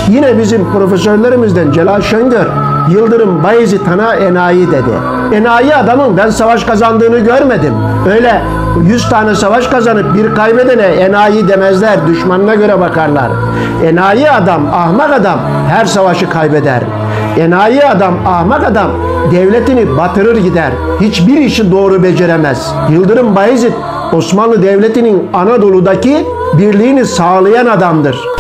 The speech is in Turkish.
Yine bizim profesörlerimizden Celal Şengör, Yıldırım Bayezid Han'a enayi dedi. Enayi adamın ben savaş kazandığını görmedim. Öyle 100 tane savaş kazanıp bir kaybedene enayi demezler, düşmanına göre bakarlar. Enayi adam, ahmak adam her savaşı kaybeder. Enayi adam, ahmak adam devletini batırır gider. Hiçbir işi doğru beceremez. Yıldırım Bayezid Osmanlı Devleti'nin Anadolu'daki birliğini sağlayan adamdır.